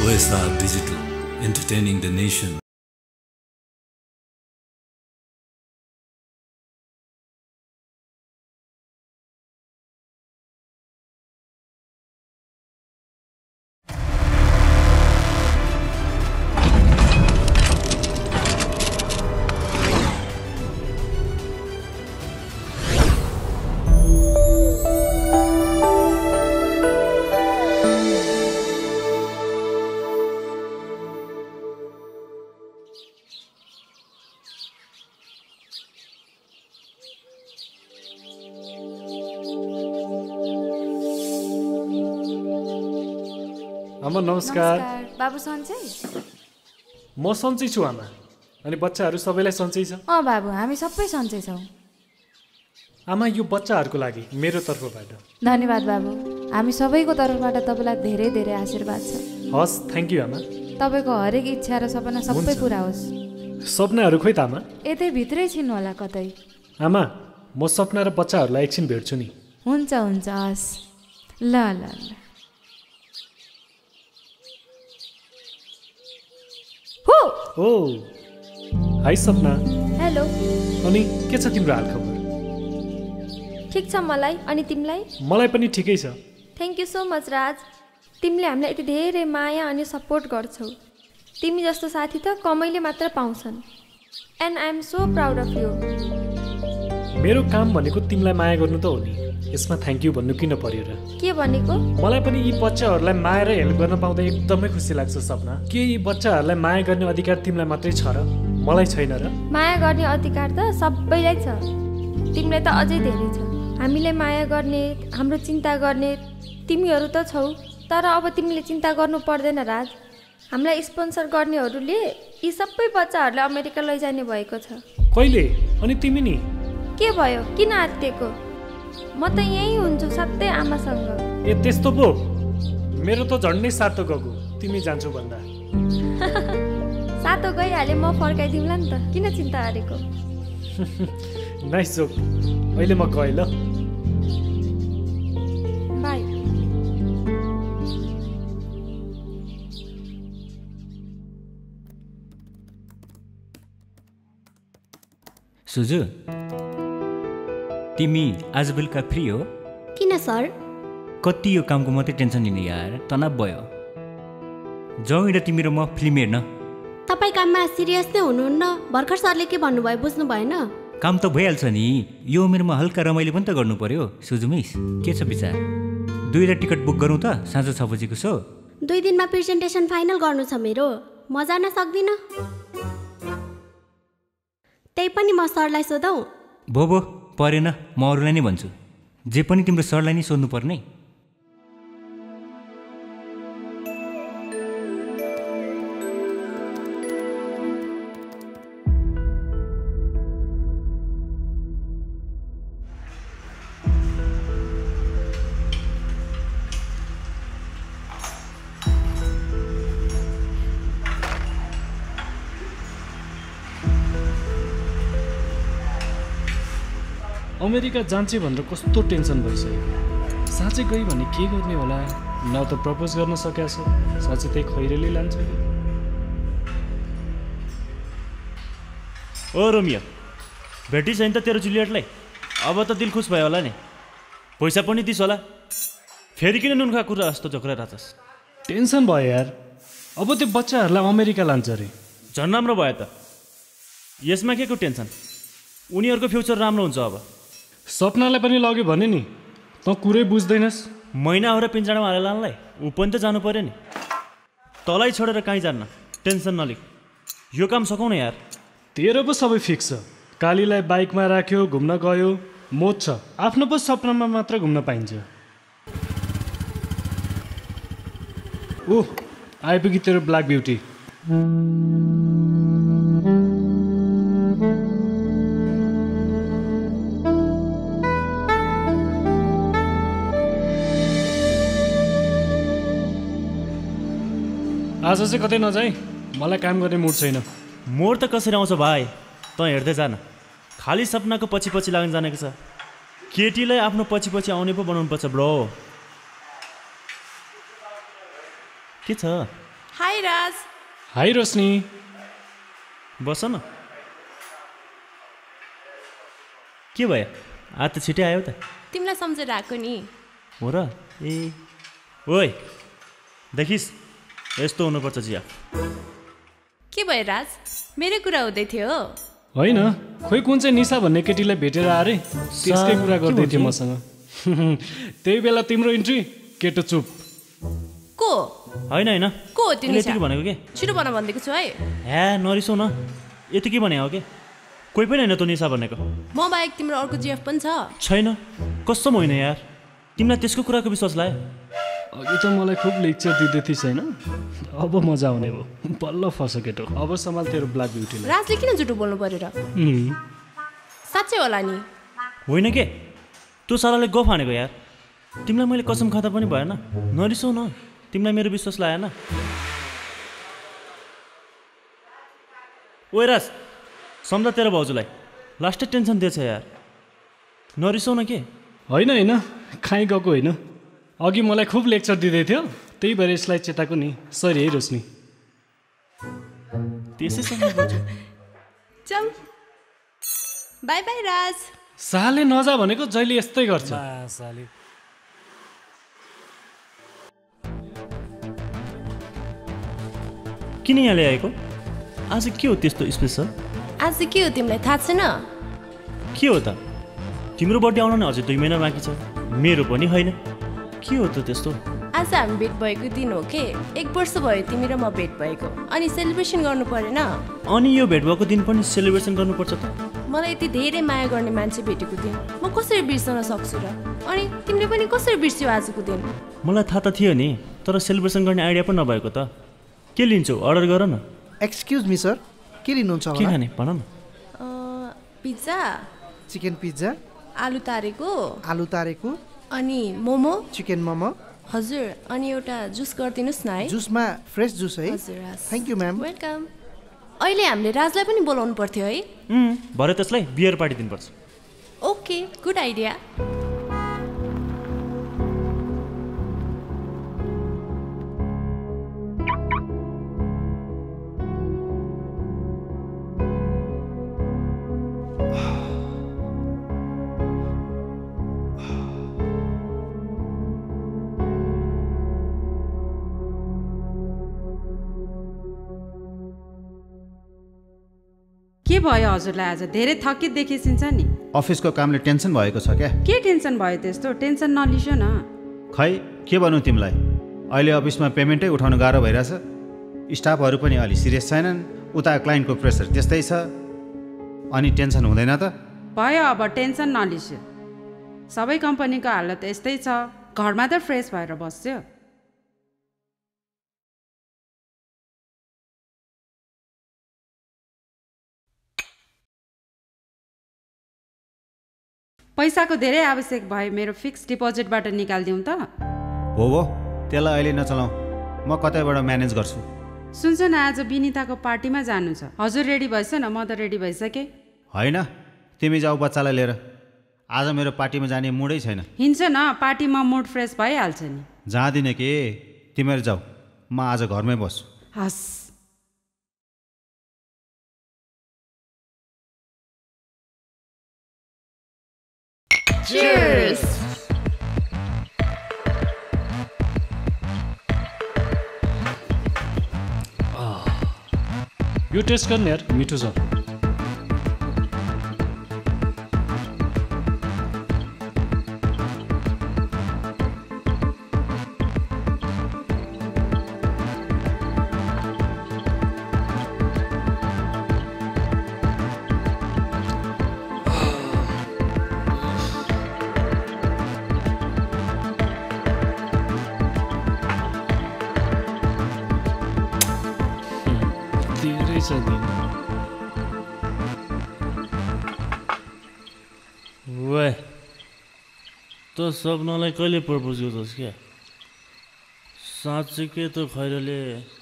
OSR Digital, entertaining the nation. आमा नमस्कार। बाबु सन्चै? म सन्चै छु आमा। अनि बच्चाहरू सबैलाई सन्चै छ? बाबु हामी सबै सन्चै छौँ। आमा यो बच्चाहरूको लागि मेरो तर्फबाट धन्यवाद बाबु। हामी सबैको तर्फबाट तपाईँलाई धेरै धेरै आशीर्वाद छ। हस्, थ्याङ्क यू आमा। तपाईँको हरेक इच्छा र सपना सबै पुरा होस्। सपनाहरू खोइ त आमा? यतै भित्रै छिन् होला कतै। आमा म सपना र बच्चाहरूलाई एकछिन भेट्छु नि। हुन्छ हुन्छ, हस्। ल ल ल। ओ हाई सपना। हेलो। अनि के छ तिम्रो हालखबर? ठिक छ मलाई, अनि तिमीलाई? मलाई पनि ठिकै छ। Thank you so much Raj. तिमीले हामीलाई यति धेरै माया अनि सपोर्ट गर्छौ। तिमी जस्तो साथी त कमैले मात्र पाउँछन्। And I am so proud of you. मेरो काम भनेको तिमीलाई माया गर्नु त हो नि, यसमा थ्याङ्क यू भन्नु किन पर्यो र? के भनेको? मलाई पनि यी बच्चाहरूलाई माया र हेल्प गर्न पाउँदा एकदमै खुसी लाग्छ सपना। के यी बच्चाहरूलाई माया गर्ने अधिकार तिमीलाई मात्रै छ र मलाई छैन र? माया गर्ने अधिकार त सबैलाई छ, तिमीलाई त अझै धेरै छ। हामीले माया गर्ने, हाम्रो चिन्ता गर्ने तिमीहरू त छौ, तर अब तिमीले चिन्ता गर्नु पर्दैन राज। हामीलाई स्पोन्सर गर्नेहरूले यी सबै बच्चाहरूलाई अमेरिका लैजाने भएको छ। कहिले? अनि तिमी नि? के भयो, किन आत्तिएको? म त यहीँ हुन्छु सधैँ आमासँग। ए त्यस्तो पो? मेरो त झन्डै सातो गएको तिमी जान्छु भन्दा। सातो गइहाले, म फर्काइदिउँला नि त, किन चिन्ता गरेको? Nice joke. अहिले म गएँ ल। बाई। सुजु, तिमी आज बेलुका फ्री हो? किन सर? कति यो कामको मात्रै टेन्सन लिने यार, तनाव भयो। जाउँ हिँड तिमी र म फिल्म हेर्न। तपाईँ काममा सिरियस नै हुनुहुन्न? भर्खर सरले के भन्नुभयो बुझ्नु भएन? काम त भइहाल्छ नि, यो उमेरमा हल्का रमाइलो पनि त गर्नु पर्यो। सुजु मिस, के छ विचार? 2 टिकट बुक गरौँ त साँझ 6 बजीको सो? 2 दिनमा प्रेजेन्टेसन फाइनल गर्नु छ मेरो, म जान सक्दिनँ। त्यही पनि म सरलाई सोधौँ? भो परेन, म अरूलाई नै भन्छु। जे पनि तिम्रो सरलाई नै सोध्नु पर्ने। अमेरिका जान्छे भनेर कस्तो टेन्सन भइसक्यो। साँच्चै गई भने के गर्ने होला? न त प्रपोज गर्न सकेको छ, साँच्चै त्यही खैरेली लान्छ कि? ओ रोमियो, भेटिस् होइन त तेरो जुलियटलाई? अब त दिल खुस भयो होला नि, पैसा पनि दिस् होला। फेरि किन नुनखा कुरा जस्तो झोक्रा राछस्? टेन्सन भयो यार, अब त्यो बच्चाहरूलाई अमेरिका लान्छ अरे। झन् राम्रो भयो त, यसमा के को टेन्सन? उनीहरूको फ्युचर राम्रो हुन्छ। अब सपनालाई पनि लग्यो भने नि, त कुरै बुझ्दैनस्। महिना हो र पिन्जाडामा हालेर लानलाई, ऊ पनि त जानु पर्यो नि। तँलाई छोडेर कहीँ जान्न, टेन्सन नलिक, यो काम सघाउन यार। तेरो पो सबै फिक्स छ। कालीलाई बाइकमा राख्यो, घुम्न गयो, मोज छ। आफ्नो पो सपनामा मात्र घुम्न पाइन्छ। ओह, आइपुगी तेरो ब्ल्याक ब्युटी। आज चाहिँ कतै नजाई, मलाई काम गर्ने मुड छैन। मोड त कसरी आउँछ भाइ, तँ हेर्दै जान। खाली सपनाको पछि पछि लाग्न जानेको छ। केटीलाई आफ्नो पछि पछि आउने पो बनाउनु पर्छ ब्रो। के छ? हाई राज। हाई रोशनी। बस न। के भयो आज त छिटै आयो त? तिमीलाई सम्झेर आएको नि। हो र? ए ओइ देखिस् यस्तो हुनुपर्छ जिया। के भयो राज? मेरो कुरा हुँदै थियो। होइन खोइ कुन चाहिँ निशा भन्ने केटीलाई भेटेर आरे त्यसकै कुरा गर्दै थियो मसँग। त्यही बेला तिम्रो इन्ट्री केटो चुप। को? होइन को हो त्यो निशा? भनेको के? छिटो भन भन्दैको छु है। हे नरिसौ न, यति के भने हो के? कोही पनि होइन त्यो निशा भन्नेको। म बाहेक तिम्रो अर्को जिएफ पनि छ? छैन, कसम होइन यार। तिमीलाई त्यसको कुराको विश्वास लाग्यो? अघि त मलाई खुब लेक्चर दिँदै थिइस् होइन, अब मजा आउने भयो। बल्ल फस केटो, अब सम्हाल तेरो ब्ल्याक ब्युटीलाई। राजले किन झुटो बोल्नु पर्यो र? साँच्चै होला नि? होइन के, त्यो साराले गफ हानेको यार। तिमीलाई मैले कसम खाँदा पनि भएन, नरिसौ न। तिमीलाई मेरो विश्वास लागेन? ओए राज, सम्झ तेरो भाउजूलाई, लास्टै टेन्सन दिएछ यार। नरिसौ न के? होइन खाइ गएको होइन, अघि मलाई खुब लेक्चर दिँदै थियो, त्यही भएर यसलाई चेताको नि। सरी है रोशनी। त्यसै सम्झ। चल बाई बाई राज। साले नजा भनेको जहिले यस्तै गर्छ। किन यहाँ ल्याएको? आज के हो त्यस्तो स्पेसल? आज के हो तिमीलाई थाहा छैन? के हो त? तिम्रो बर्थडे आउन अझै 2 महिना बाँकी छ, मेरो पनि होइन। के हो त त्यस्तो? आज हामी भेट भएको दिन हो के? 1 वर्ष भयो तिमी र म भेट भएको, अनि सेलिब्रेसन गर्नु परेन? अनि यो भेट भएको दिन पनि सेलिब्रेसन गर्नुपर्छ त? मलाई यति धेरै माया गर्ने मान्छे भेटेको दिन म कसरी बिर्सन सक्छु र? अनि तिमीले पनि कसरी बिर्स्यौ आजको दिन? मलाई थाहा त थियो नि, तर सेलिब्रेसन गर्ने आइडिया पनि नभएको त। के लिन्छौ? अर्डर गर न। एक्सक्युज मी सर, के लिनुहुन्छ होला? के खाने भन न। पिज्जा, चिकन पिज्जा, आलु तारेको, अनि मोमो, चिकन मोमो। हजुर, अनि एउटा जुस गरिदिनुहोस् न है। जुसमा फ्रेस जुस है? हजुर। Thank you ma'am. वेलकम। अहिले हामीले राजलाई पनि बोलाउनु पर्थ्यो है? भरे त्यसलाई बियर पार्टी दिनुपर्छ। Okay, good idea. के भयो हजुरलाई? आज धेरै थकित देखिन्छ नि। अफिसको कामले टेन्सन भएको छ क्या? के टेन्सन भयो त्यस्तो? टेन्सन नलिसो न। खै के भन्नु तिमीलाई, अहिले अफिसमा पेमेन्टै उठाउनु गाह्रो भइरहेछ। स्टाफहरू पनि अलि सिरियस छैनन्, उता क्लाइन्टको प्रेसर त्यस्तै छ, अनि टेन्सन हुँदैन त? भयो, अब टेन्सन नलिस्यो। सबै कम्पनीको हालत यस्तै छ, घरमा त फ्रेस भएर बस्यो। पैसाको धेरै आवश्यक भयो, मेरो फिक्स डिपोजिटबाट निकालिदिउँ त? हो त्यसलाई अहिले नचलाऊ, म कतैबाट म्यानेज गर्छु। सुन्छ न, आज विनिताको पार्टीमा जानु छ। हजुर रेडी भएछ न? म त रेडी भइसकेँ। होइन, तिमी जाऊ बच्चालाई लिएर, आज मेरो पार्टीमा जाने मुडै छैन। हिँड्छ न, पार्टीमा मुड फ्रेस भइहाल्छ नि। जाँदिनँ के, तिमीहरू जाऊ, म आज घरमै बस्छु। हस्। Cheers! यो टेस्ट गर्ने यार, मिठो छ। वे त सपनालाई कहिले प्रपोज गर्छस् क्या? साँच्चीकै त खैरले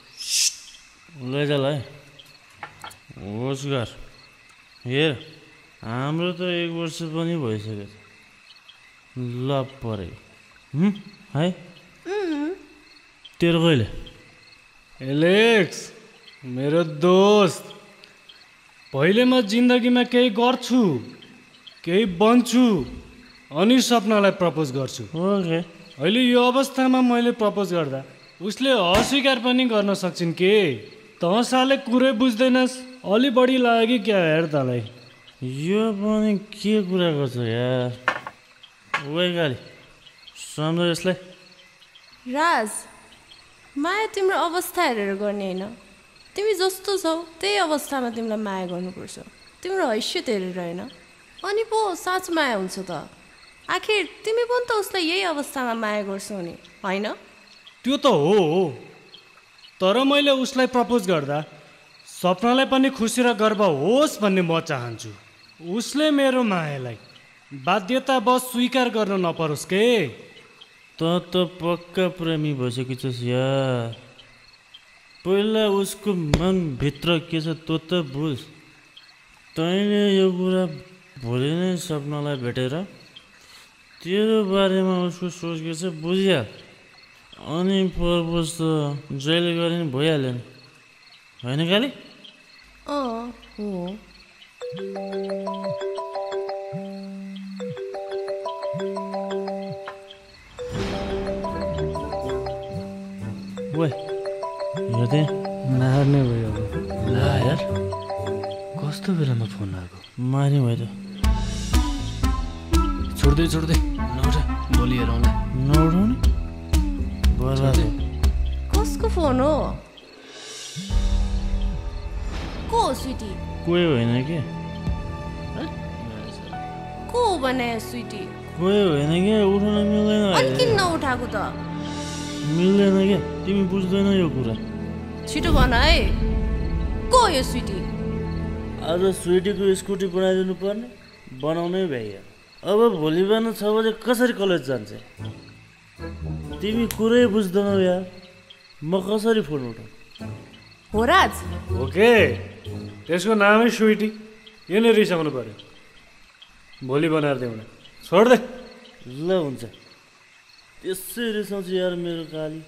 लैजाल है। होस् गर, हेर हाम्रो त 1 वर्ष पनि भइसक्यो, लभ परे है। तेरो कहिले? एलेक्स मेरो दोस्त, पहिले म जिन्दगीमा केही गर्छु, केही बन्छु अनि सपनालाई प्रपोज गर्छु। ओके। अहिले यो अवस्थामा मैले प्रपोज गर्दा उसले अस्वीकार पनि गर्न सक्छिन् के? तँ साले कुरै बुझ्दैनस्, अलि बढी लाग्यो कि क्या हेर तँलाई। यो पनि के कुरा गर्छ यार? वैगाली सम्झ यसलाई। राज, माया तिम्रो अवस्था हेरेर गर्ने होइन, तिमी जस्तो छौ त्यही अवस्थामा तिमीलाई माया गर्नुपर्छ, तिम्रो हैसियत हेरेर होइन। अनि पो साँचो माया हुन्छ त? आखिर तिमी पनि त उसलाई यही अवस्थामा माया गर्छौ नि, होइन? त्यो त हो, तर मैले उसलाई प्रपोज गर्दा सपनालाई पनि खुसी र गर्व होस् भन्ने म चाहन्छु। उसले मेरो मायालाई बाध्यतावश स्वीकार गर्न नपरोस् के? त पक्का प्रेमी भइसकेको छस् यार। पहिला उसको मनभित्र के छ त्यो त बुझ। तैँले यो कुरा भोलि नै सपनालाई भेटेर तेरो बारेमा उसको सोच के छ बुझिहाल, अनि प्रपोज त जहिले गरे नि भइहाल्यो नि, होइन काली? हो। ओए हेर्दै मार्ने भयो अब। ला यार, कस्तो बेलामा फोन आएको? मार्ने भयो त। छोड्दै नउठा, भोलि हेरौँला। नउठाउने बर्बाद। कसको फोन हो? को हो स्विटी? कोही होइन के? को हो बनायो स्विटी? कोही होइन के? उठाउन मिल्दैन। अनि किन नउठाएको त? मिल्दैन क्या, तिमी बुझ्दैन यो कुरा। छिटो भन है, को हो यो स्विटी? आज स्विटीको स्कुटी बनाइदिनु पर्ने, बनाउनै भ्याइयो। अब भोलि बिहान 6 बजे कसरी कलेज जान्छ? तिमी कुरै बुझ्दैनौ यार, म कसरी फोन उठाउँ? हो राज? ओके, त्यसको नामै स्विटी, यो नै रिसाउनु पर्यो। भोलि बनाएर देऊ न, छोड दे। ल हुन्छ, त्यसै रिसाउँछ यार मेरो काली।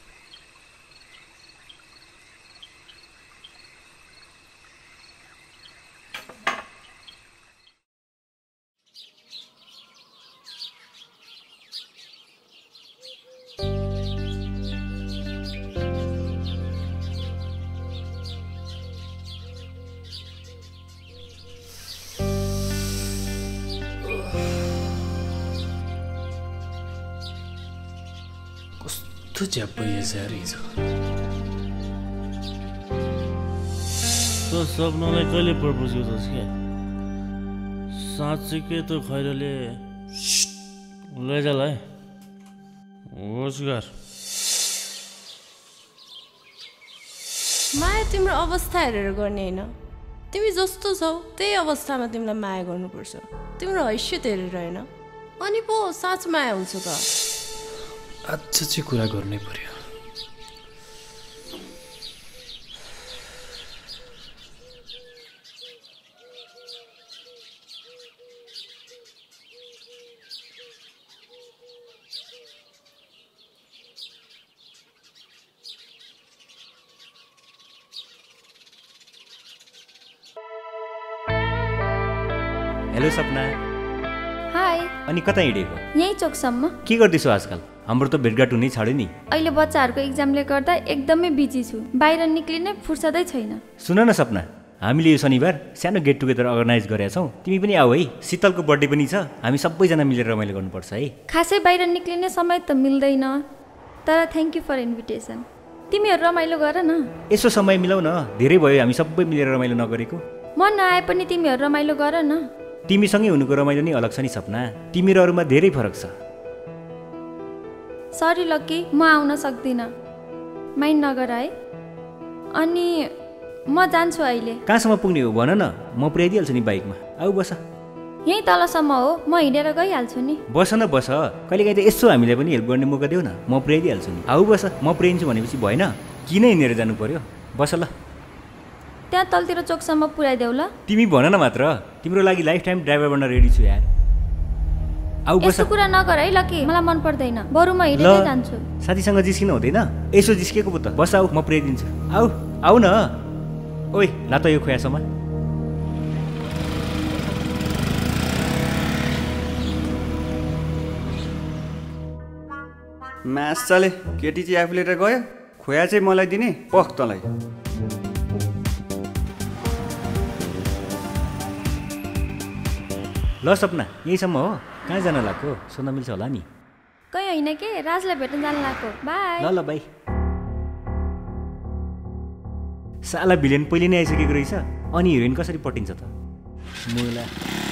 कस्तो च्याप्प यार हिजो। त सपनालाई कहिले प्रपोज गर्छस् क्या? साँच्चीकै त खैरले लैजाल है, होस् गर। माया तिम्रो अवस्था हेरेर गर्ने होइन, तिमी जस्तो छौ त्यही अवस्थामा तिमीलाई माया गर्नुपर्छ, तिम्रो हैसियत हेरेर होइन। अनि पो साँचो माया हुन्छ त? आज चाहिँ कुरा गर्नै पर्यो। हेलो सपना। हाई। अनि कता हिँडेको? यही चोकसम्म। के गर्दैछौ आजकल? हाम्रो त भेटघाट हुनै छाड्यो नि। अहिले बच्चाहरूको एक्जामले गर्दा एकदमै बिजी छु, बाहिर निक्लिने फुर्सदै छैन। सुन न सपना, हामीले यो शनिबार सानो गेट टुगेदर अर्गनाइज गरेका छौँ, तिमी पनि आऊ है। शीतलको बर्थडे पनि छ, हामी सबैजना मिलेर रमाइलो गर्नुपर्छ है। खासै बाहिर निक्लिने समय त मिल्दैन, तर थ्याङ्क यू फर इन्भिटेसन। तिमीहरू रमाइलो गर न। यसो समय मिलाउ न, धेरै भयो हामी सबै मिलेर रमाइलो नगरेको। म नआए पनि तिमीहरू रमाइलो गर न। तिमीसँगै हुनुको रमाइलो नै अलग छ नि सपना, तिमी र अरूमा धेरै फरक छ। सरी लक्की, म आउन सक्दिनँ, माइन्ड नगर है। अनि म जान्छु अहिले। कहाँसम्म पुग्ने हो भन न, म पुर्याइदिइहाल्छु नि बाइकमा। आऊ बस। यहीँ तलसम्म हो, म हिँडेर गइहाल्छु नि। बस न बस, कहिलेकाहीँ त यसो हामीलाई पनि हेल्प गर्ने मौका देऊ न, म पुर्याइदिइहाल्छु नि। आऊ बस, म पुर्याइदिन्छु भनेपछि भएन, किन हिँडेर जानु पर्यो? बस ल। त्यहाँ तलतिर चोकसम्म पुर्याइदेऊ ल। तिमी भन न मात्र, तिम्रो लागि लाइफ टाइम ड्राइभर बन्न रेडी छु यार। आऊ बस यस्तो कुरा नगर है लकी, मलाई मन पर्दैन। बरु म हिँडेरै जान्छु। साथीसँग जिस्किन हुँदैन, यसो जिस्केको पो त। बस आऊ, म पुर्याइदिन्छु। आऊ आऊ न। ओइ ला त यो खोयासम्म। माछाले केटी चाहिँ आफू लिएर गयो, खोया चाहिँ मलाई दिने पख तँलाई। ल सपना, यहीँसम्म हो? कहाँ जान लाग्यो? सोध्न मिल्छ होला नि। कहीँ होइन के, राजलाई भेट्न जान लाग्यो। बाई। ल बाई। साला भिलेन पहिले नै आइसकेको रहेछ, अनि हिरोइन कसरी पटिन्छ त? मुला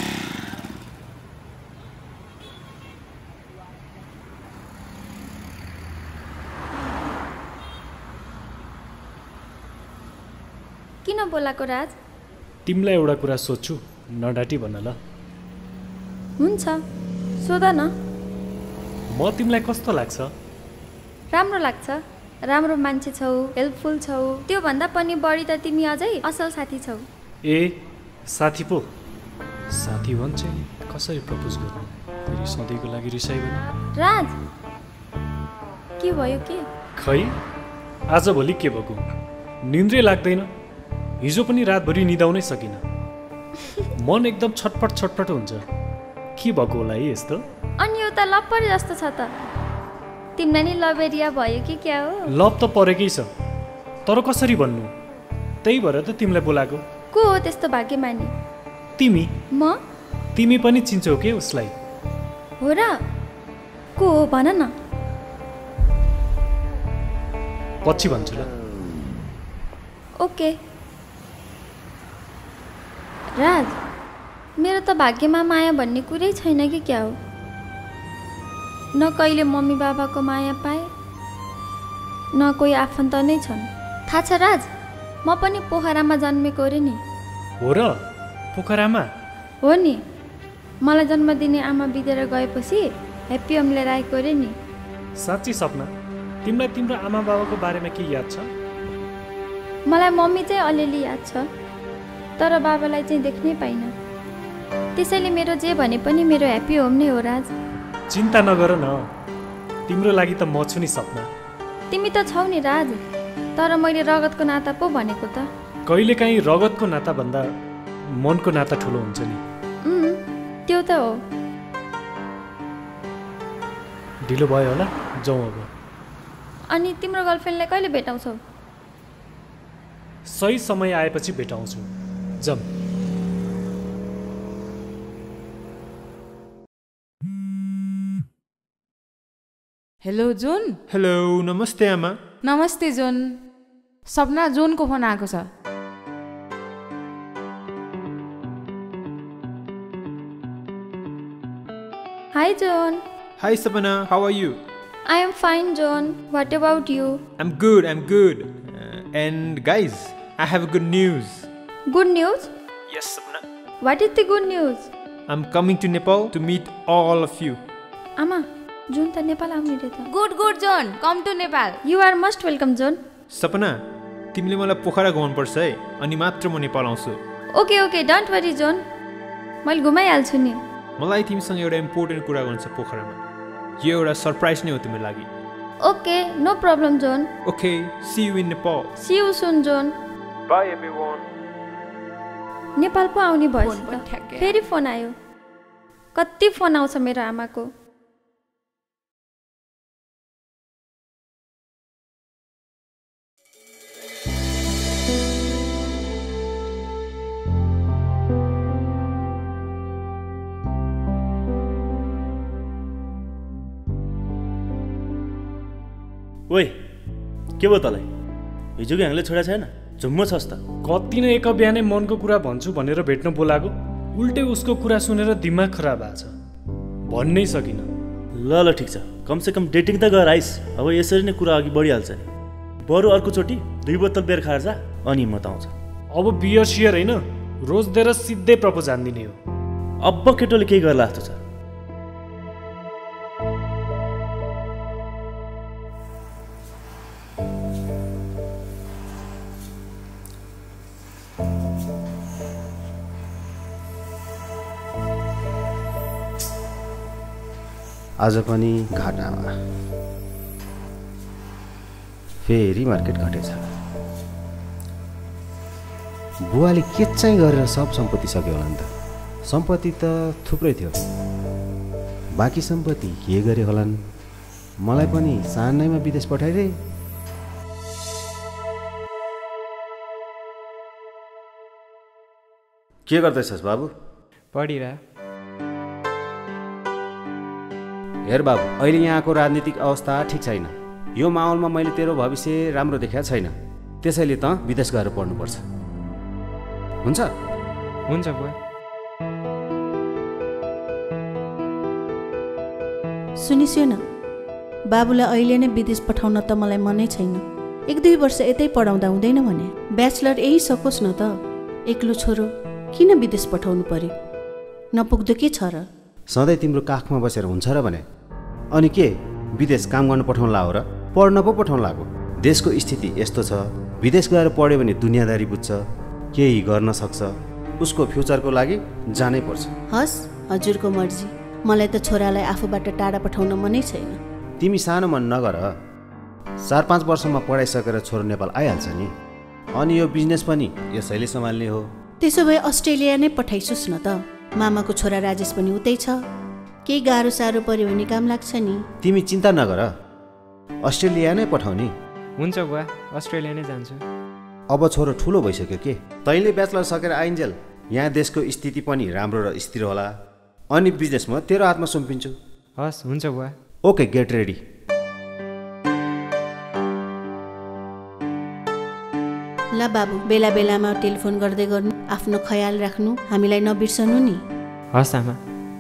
किन बोलाको राज? तिमीलाई एउटा कुरा सोध्छु, नडाटी भन ल। हुन्छ, सोध न। म तिमीलाई कस्तो लाग्छ? राम्रो लाग्छ। राम्रो मान्छे छौ, हेल्पफुल छौ, त्योभन्दा पनि बढी त तिमी अझै असल साथी छौ। ए साथी पो? साथी भन्छ कसरी प्रपोज गर्नु? फेरि सधैँको लागि रिसाइ भने? राज के भयो के? खै आजभोलि के भएको? निन्द्रै लाग्दैन। हिजो पनि रातभरि निदाउनै सकिनँ। मन एकदम छटपट छटपट हुन्छ। के भएको होला है यस्तो? अनि यो त लप्परी जस्तो छ त। तिमीलाई नि लभ एरिया भयो कि क्या हो? लभ त परेकै छ, तर कसरी भन्नु? त्यही भएर त तिमीलाई बोलाएको। को हो त्यस्तो भाग्यमानी? तिमी। म? तिमी पनि चिन्छौ के उसलाई? हो र? को हो भन न। पछि भन्छु ल। ओके। राज, मेरो त भाग्यमा माया भन्ने कुरै छैन कि क्या हो? न कहिले मम्मी बाबाको माया पाएँ, न कोही आफन्त नै छन्। थाहा छ राज, म पनि पोखरामा जन्मेको रे नि। हो र? पोखरामा? हो नि। मलाई जन्म दिने आमा बितेर गएपछि ह्याप्पी होम लिएर आएको रे नि। साँच्ची सपना, तिमीलाई तिम्रो आमा बाबाको बारेमा के याद छ? मलाई मम्मी चाहिँ अलिअलि याद छ, तर बाबालाई चाहिँ देख्नै पाइनँ। त्यसैले मेरो जे भने पनि मेरो ह्याप्पी होम नै हो राज। चिन्ता नगर न, तिम्रो लागि त म छु नि सपना। तिमी त छौ नि राज, तर मैले रगतको नाता पो भनेको त। कहिलेकाहीँ रगतको नाता भन्दा मनको नाता ठुलो हुन्छ नि। त्यो त हो। ढिलो भयो होला, जाउँ अब। अनि तिम्रो गर्लफ्रेन्डलाई कहिले भेटाउँछौ? सही समय आएपछि भेटाउँछु। जाम। Hello John. हेलो, नमस्ते आमा। नमस्ते जोन। सपना, जोनको फोन आएको छ। Hi John. Hi Sapna, how are you? I am fine, John. What about you? I'm good. And guys, I have good news. Good news? Yes, Sapna. What is the good news? I'm coming to Nepal to meet all of you. Ama, John ta Nepal आउने रे त। Good, John. Come to Nepal. You are most welcome, John. सपना, तिमीले मलाई पोखरा घुमाउनुपर्छ है, अनि मात्र म नेपाल आउँछु। Okay, don't worry, John. मैले घुमाइहाल्छु नि। मलाई तिमीसँग एउटा इम्पोर्टेन्ट कुरा गर्नु छ पोखरामा। यो एउटा सरप्राइज नै हो तिम्रो लागि। Okay, no problem, John. Okay, see you in Nepal. See you soon, John. Bye everyone. Nepal पो आउने भएछ त। फेरि फोन आयो। कति फोन आउँछ मेरो आमाको। ओइ, के भयो तँलाई? हिजोको ह्याङले छोडा छैन? झुम्म छस् त। कति नै एक बिहानै मनको कुरा भन्छु भनेर भेट्न बोलाएको, उल्टै उसको कुरा सुनेर दिमाग खराब भएको छ। भन्नै सकिनँ। ल ठिक छ, कमसेकम डेटिङ त गर आइस। अब यसरी नै कुरा अघि बढिहाल्छ नि। बरु अर्कोचोटि 2 बोतल बियर खाएर जा, अनि म त आउँछ। अब बियर सियर होइन, रोज दिएर सिधै प्रपोज हान्दिने हो। अब केटोले केही गर्ला जस्तो छ। आज पनि घाटामा। फेरि मार्केट घटेछ। बुवाले के चाहिँ गरेर सब सम्पत्ति सक्यो होला नि त? सम्पत्ति त थुप्रै थियो, बाँकी सम्पत्ति के गरे होलान्? मलाई पनि सानैमा विदेश पठाइदे। के गर्दैछस् बाबु? पढिरह। हेर बाबु, अहिले यहाँको राजनीतिक अवस्था ठिक छैन। यो माहौलमा मैले तेरो भविष्य राम्रो देखेको छैन, त्यसैले त विदेश गएर पढ्नुपर्छ। हुन्छ हुन्छ बुवा। सुनिस्यो न, बाबुलाई अहिले नै विदेश पठाउन त मलाई मनै छैन। 1-2 वर्ष यतै पढाउँदा हुँदैन भने? ब्याचलर यही सकोस् न त। एक्लो छोरो किन विदेश पठाउनु पर्यो? नपुग्दो के छ र? सधैँ तिम्रो काखमा बसेर हुन्छ र भने? अनि के विदेश काम गर्न पठाउन लाओ र? पढ्न पो पठाउन लागो? देशको स्थिति यस्तो छ, विदेश गएर पढ्यो भने दुनियाँदारी बुझ्छ, केही गर्न सक्छ, उसको फ्युचरको लागि जानै पर्छ। हस्, हजुरको मर्जी। मलाई त छोरालाई आफूबाट टाढा पठाउन मनै छैन। तिमी सानो मन नगर। 4-5 वर्षमा पढाइसकेर छोरो नेपाल आइहाल्छ नि। अनि यो बिजनेस पनि यसैले सम्हाल्ने हो। त्यसो भए अस्ट्रेलिया नै पठाइसुस् न त। मामाको छोरा राजेश पनि उतै छ। केही गाह्रो साह्रो पर्यो भने काम लाग्छ नि। तिमी चिन्ता नगर, अस्ट्रेलिया नै पठाउने। हुन्छ बुवा, अस्ट्रेलिया नै जान्छु। अब छोरो ठुलो भइसक्यो के? तैँले ब्याचलर सकेर आइन्जेल यहाँ देशको स्थिति पनि राम्रो र स्थिर होला। अनि बिजनेसमा तेरो हातमा सुम्पिन्छु। हस्, हुन्छ बुवा। Okay, get ready. ल बाबु, बेला बेलामा टेलिफोन गर्दै गर्नु, आफ्नो ख्याल राख्नु, हामीलाई नबिर्सनु नि। हस् आमा।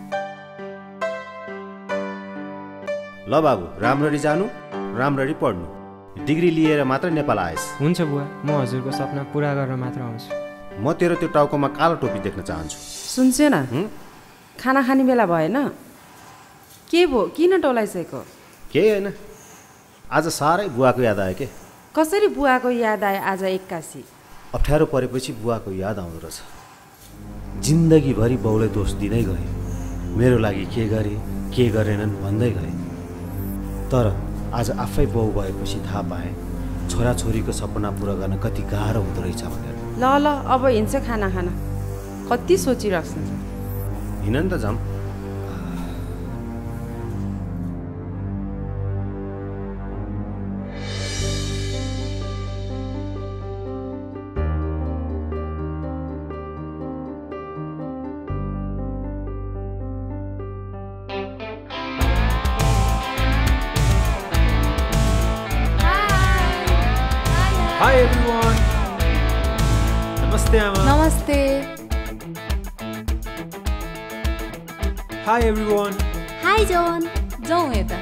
ल बाबु, राम्ररी जानु, राम्ररी पढ्नु। डिग्री लिएर मात्र नेपाल आएस्। हुन्छ बुवा, म हजुरको सपना पुरा गरेर मात्र आउँछु। म तेरो त्यो टाउकोमा कालो टोपी देख्न चाहन्छु। सुन्छे न, खाना खाने बेला भएन? के भयो, किन टोलाइसकेको? केही होइन, आज साह्रै बुवाको याद आयो के। कसरी बुवाको याद आयो आज एक्कासी? अप्ठ्यारो परेपछि बुवाको याद आउँदो रहेछ। जिन्दगीभरि बाउलाई दोष दिँदै गए, मेरो लागि के गरे के गरेनन् भन्दै गए। तर आज आफै बाउ भएपछि थाहा पाएँ छोराछोरीको सपना पुरा गर्न कति गाह्रो हुँदो रहेछ भनेर। ल ल, अब हिँड्छ खाना खान। कति सोचिरहेको छ? हिँड नि त जाम। Hi everyone. Namaste Ama. Namaste. Hi everyone. Hi John. जाउँ यता।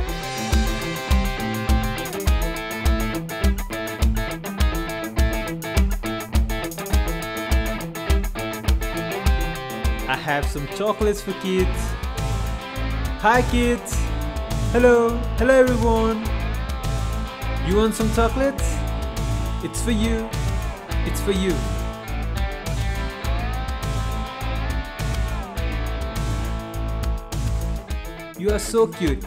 I have some chocolates for kids. Hi kids. Hello. Hello everyone. You want some chocolates? It's for you. It's for you. You are so cute.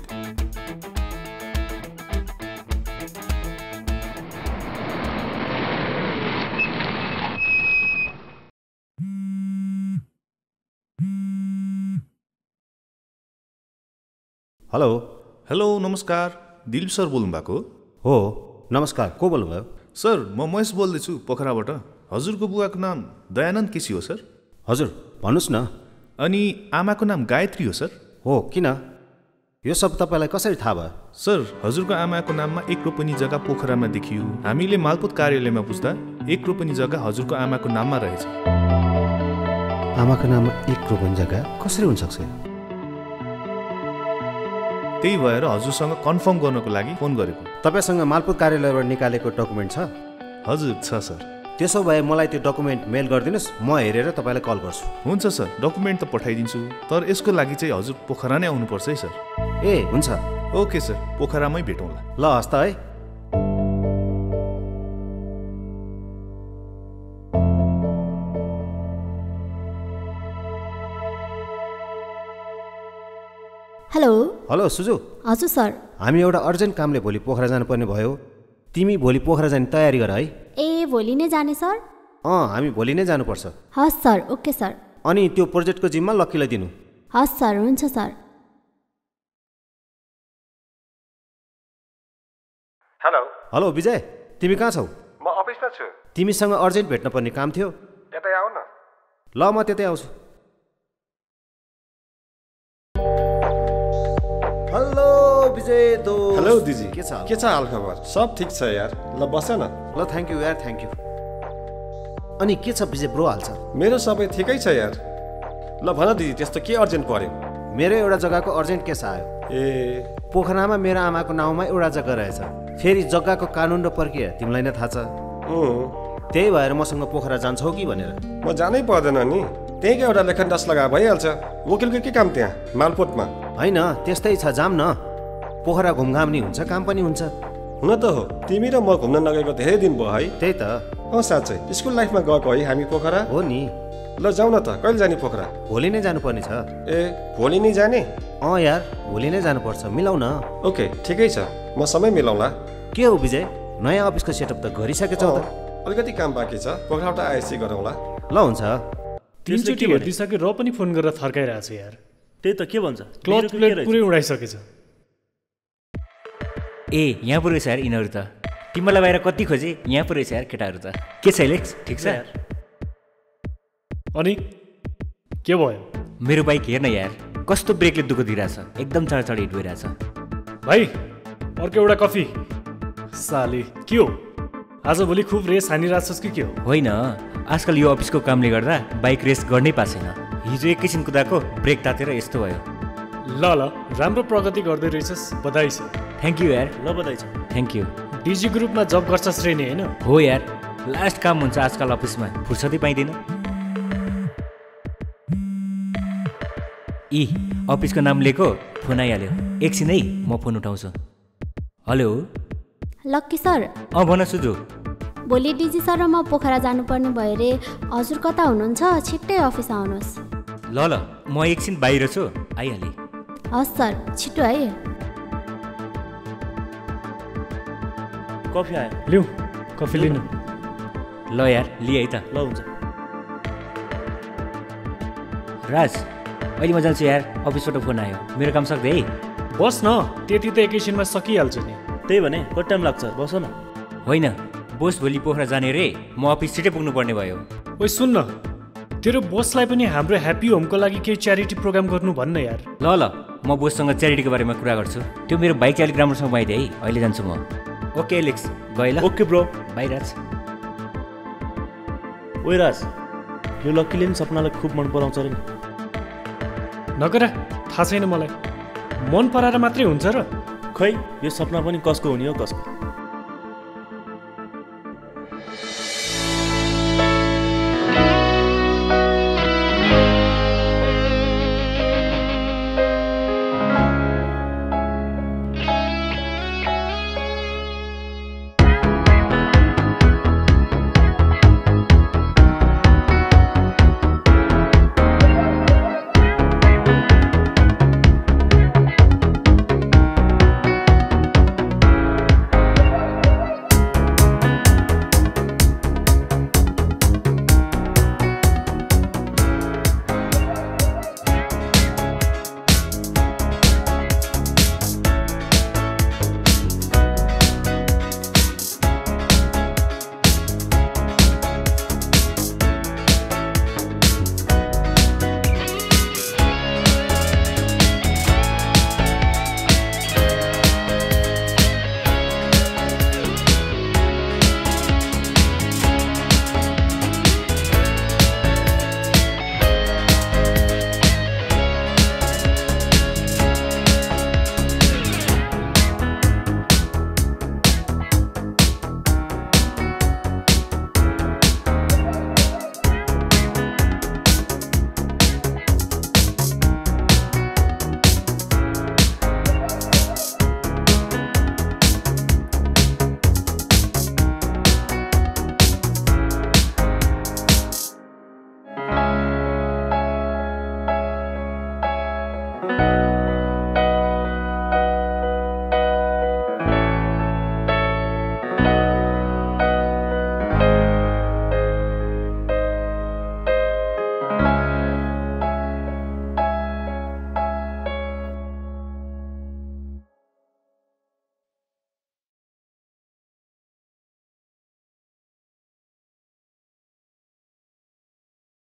Hello. Hello, नमस्कार। Dilip sir बोल्नु भएको हो? नमस्कार, को बोल्नुभयो? Sir, म महेश बोल्दैछु पोखराबाट। हजुरको बुवाको नाम दयानन्द केसी हो सर? हजुर, भन्नुहोस् न। अनि आमाको नाम गायत्री हो सर? हो, किन? यो सब तपाईँलाई कसरी थाहा भयो? सर, हजुरको आमाको नाममा 1 रोपनी जग्गा पोखरामा देखियो। हामीले मालपोत कार्यालयमा बुझ्दा 1 रोपनी जग्गा हजुरको आमाको नाममा रहेछ। आमाको नाममा 1 रोपनी जग्गा कसरी हुनसक्छ? त्यही भएर हजुरसँग कन्फर्म गर्नको लागि फोन गरेको। तपाईँसँग मालपोत कार्यालयबाट निकालेको डकुमेन्ट छ? हजुर, छ सर। त्यसो भए मलाई त्यो डकुमेन्ट मेल गरिदिनुहोस्, म हेरेर तपाईँलाई कल गर्छु। हुन्छ सर, डकुमेन्ट त पठाइदिन्छु, तर यसको लागि चाहिँ हजुर पोखरा नै आउनुपर्छ है सर। ए हुन्छ। ओके सर, पोखरामै भेटौँला। ल हस् त है। हेलो। हेलो सुजु। हजुर सर। हामी एउटा अर्जेन्ट कामले भोलि पोखरा जानुपर्ने भयो। तिमी भोलि पोखरा जाने तयारी गर है। ए भोलि नै जाने सर? हामी भोलि नै जानुपर्छ। हस् सर, ओके सर। अनि त्यो प्रोजेक्टको जिम्मा लक्कीलाई दिनु। हस् सर, हुन्छ सर। हेलो विजय, तिमी कहाँ छौ? म अफिसमा छु। तिमीसँग अर्जेन्ट भेट्न पर्ने काम थियो। यतै आऊ न। ल म त्यतै आउँछु। हेलो विजय दो। हेलो दिदी, के छ हाल खबर? सब ठिक छ यार। ल बस न। ल थ्याङ्क यू यार, थ्याङ्क यू। अनि के छ विजय ब्रो हाल छ? मेरो सबै ठिकै छ यार। ल भन दिदी, त्यस्तो के अर्जेन्ट पर्यो? मेरो एउटा जग्गाको अर्जेन्ट केस आयो। पोखरामा मेरो आमाको नाउँमा एउटा जग्गा रहेछ। फेरि जग्गाको कानुन र प्रक्रिया तिमीलाई नै थाहा छ। त्यही भएर मसँग पोखरा जान्छौ कि भनेर। म जानै पर्दैन नि, त्यहीँको एउटा लेखन दस लगा भइहाल्छ। वकिलको के काम त्यहाँ मालपोतमा? होइन त्यस्तै छ, जाम न। पोखरा घुमघाम नि हुन्छ, काम पनि हुन्छ। हुन त हो, तिमी र म घुम्न नगएको धेरै दिन भयो है। त्यही त। साँच्चै स्कुल लाइफमा गएको है हामी पोखरा? हो नि। ल जाउँ न त, कहिले जाने पोखरा? भोलि नै जानुपर्ने छ। भोलि नै जाने? यार भोलि नै जानुपर्छ, मिलाउ न। ओके ठिकै छ, म समय मिलाउँला। के हो विजय, नयाँ अफिसको सेटअप त गरिसकेछौ त? अलिकति काम बाँकी छ, पोखराबाट आइएससी गरौँला। ल हुन्छ। तिनचोटि हेरिसक्यो र पनि फोन गरेर थर्काइरहेको छ यार। त्यही त के भन्छ, क्लच प्लेट पुरै उडाइसकेछ। यहाँ पो रहेछ यार यिनीहरू त। तिमीलाई बाहिर कति खोजे, यहाँ पो रहेछ यार केटाहरू त। के छ एलेक्स, ठिक छ? अनि के भयो? मेरो बाइक हेर्न यार, कस्तो ब्रेकले दुःख दिइरहेछ, एकदम चढ हिट भइरहेछ। भाइ अर्को एउटा कफी। साली के हो, आजभोलि खुब रेस हानिरहेछस् कि के हो? होइन, आजकल यो अफिसको कामले गर्दा बाइक रेस गर्नै पाएको छैन। हिजो एकैछिन कुदाएको ब्रेक तातेर यस्तो भयो। ल राम्रो प्रगति गर्दै रहेछस्, बधाई छ। थ्याङ्क यू यार। ल बधाई छ। Thank you. डिजी ग्रुपमा जब गर्छस् रे नि होइन? हो यार, लास्ट काम हुन्छ आजकल अफिसमा, फुर्सदै पाइँदैन। अफिसको नाम लिएको फोन आइहाल्यो, एकछिन है म फोन उठाउँछु। Hello Lucky sir. भन सुजु। भोलि डिजी सर र म पोखरा जानुपर्ने भयो रे, हजुर कता हुनुहुन्छ? छिट्टै अफिस आउनुहोस्। ल म एकछिन बाहिर छु, आइहालेँ। हस् सर, छिटो है। कफी आयो, लिऊ कफी लिनु। ल यार लिएँ है त। ल हुन्छ। राज अहिले म जान्छु यार, अफिसबाट फोन आयो, मेरो काम सक्दै है। बस न, त्यति त एकैछिनमा सकिहाल्छ नि। त्यही भने कति टाइम लाग्छ, बस न। होइन बोस भोलि पोखरा जाने रे, म अफिस छिटै पुग्नु पर्ने भयो। ओइ सुन न, तेरो बोसलाई पनि हाम्रो ह्याप्पी होमको लागि केही च्यारिटी प्रोग्राम गर्नु भन्न यार। ल म बोससँग च्यारिटीको बारेमा कुरा गर्छु। त्यो मेरो बाइक चाहिँ अलिक राम्रोसँग बाइदे है, अहिले जान्छु म। ओके एलेक्स, गए ल। Okay bro, bye Raj. ओइ राज, यो लक्कीले नि सपनालाई खुब मन पराउँछ रे नि। नगरा, थाहा छैन मलाई, मन पराएर मात्रै हुन्छ र? खै यो सपना पनि कसको हुने हो कसको।